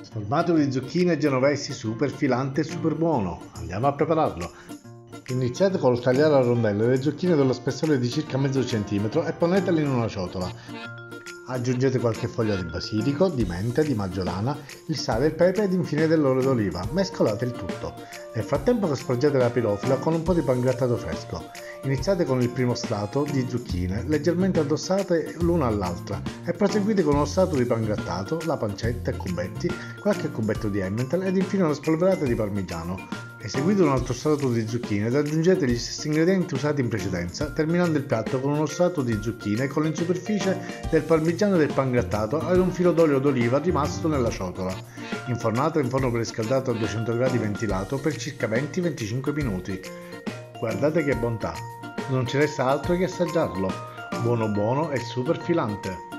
Formato di zucchine genovesi super filante e super buono. Andiamo a prepararlo. Iniziate col tagliare a rondelle le zucchine dello spessore di circa mezzo centimetro e ponetele in una ciotola. Aggiungete qualche foglia di basilico, di mente, di maggiolana, il sale, il pepe ed infine dell'olio d'oliva. Mescolate il tutto. Nel frattempo che sporgete la pirofila con un po' di pangrattato fresco. Iniziate con il primo strato di zucchine, leggermente addossate l'una all'altra, e proseguite con uno strato di pangrattato, la pancetta a cubetti, qualche cubetto di Emmental ed infine una spolverata di parmigiano. Eseguite un altro strato di zucchine ed aggiungete gli stessi ingredienti usati in precedenza, terminando il piatto con uno strato di zucchine con in superficie del parmigiano e del pangrattato ed un filo d'olio d'oliva rimasto nella ciotola. Infornate in forno preriscaldato a 200 gradi ventilato per circa 20-25 minuti. Guardate che bontà! Non ci resta altro che assaggiarlo. Buono buono e super filante!